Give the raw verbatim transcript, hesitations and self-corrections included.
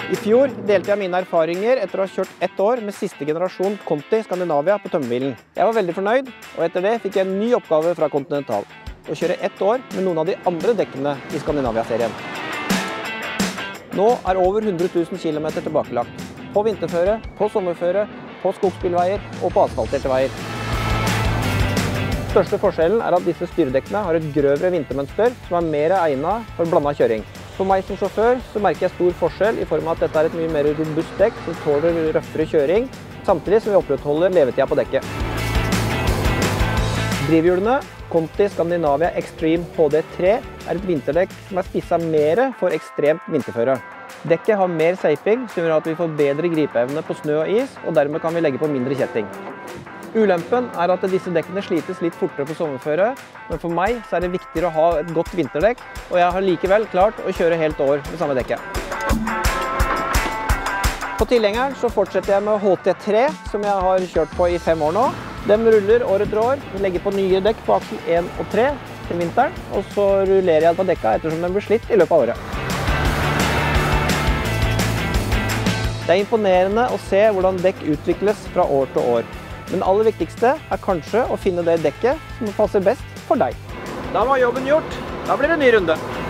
I fjor delte jeg mine erfaringer etter å ha kjørt ett år med siste generasjon Conti Scandinavia på tømmerbilen. Jeg var veldig fornøyd, og etter det fikk jeg en ny oppgave fra Continental: å kjøre ett år med noen av de andre dekkene i Scandinavia-serien. Nå er over hundre tusen kilometer tilbakelagt. På vinterføre, på sommerføre, på skogsbilveier og på asfalterte veier. Største forskjellen er at disse styredekkene har et grøvere vintermønster som er mer egnet for blandet kjøring. For meg som sjåfør så merker jeg stor forskjell i form av at dette er et mye mer robust dekk som tåler røffere kjøring, samtidig som vi opprettholder levetida på dekket. Drivhjulene Conti Scandinavia Extreme H D tre er et vinterdekk som er spisset mer for ekstremt vinterføre. Dekket har mer seiping, som gjør at vi får bedre gripeevne på snø og is, og dermed kan vi legge på mindre kjetting. Ulempen er at disse dekkene slites litt fortere på sommerføre, men for meg så er det viktigere å ha et godt vinterdekk, og jeg har likevel klart å kjøre helt år med samme dekket. På tilhengeren så fortsetter jeg med H T tre, som jeg har kjørt på i fem år nå. Den ruller år etter år. Vi legger på nye dekk på aksel én og tre til vinteren, og så rullerer jeg på dekka ettersom den blir slitt i løpet av året. Det er imponerende å se hvordan dekk utvikles fra år til år. Men det aller viktigste er kanskje å finne det dekket som passer best for deg. Da var jobben gjort. Da blir det en ny runde.